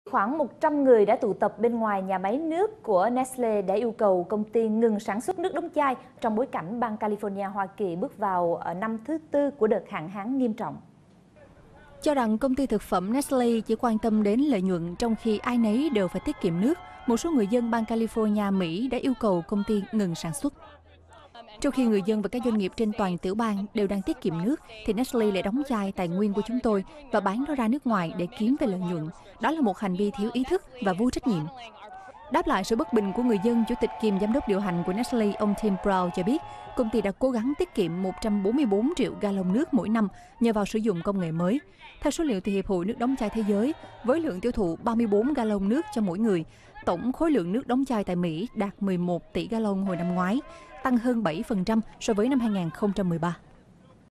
Khoảng 100 người đã tụ tập bên ngoài nhà máy nước của Nestle để yêu cầu công ty ngừng sản xuất nước đóng chai trong bối cảnh bang California, Hoa Kỳ bước vào năm thứ tư của đợt hạn hán nghiêm trọng. Cho rằng công ty thực phẩm Nestle chỉ quan tâm đến lợi nhuận trong khi ai nấy đều phải tiết kiệm nước, một số người dân bang California, Mỹ đã yêu cầu công ty ngừng sản xuất. Trong khi người dân và các doanh nghiệp trên toàn tiểu bang đều đang tiết kiệm nước, thì Nestle lại đóng chai tài nguyên của chúng tôi và bán nó ra nước ngoài để kiếm về lợi nhuận. Đó là một hành vi thiếu ý thức và vô trách nhiệm. Đáp lại sự bất bình của người dân, Chủ tịch kiêm Giám đốc điều hành của Nestle, ông Tim Brown cho biết, công ty đã cố gắng tiết kiệm 144 triệu gallon nước mỗi năm nhờ vào sử dụng công nghệ mới. Theo số liệu từ Hiệp hội Nước đóng chai Thế giới, với lượng tiêu thụ 34 gallon nước cho mỗi người, tổng khối lượng nước đóng chai tại Mỹ đạt 11 tỷ gallon hồi năm ngoái, tăng hơn 7% so với năm 2013.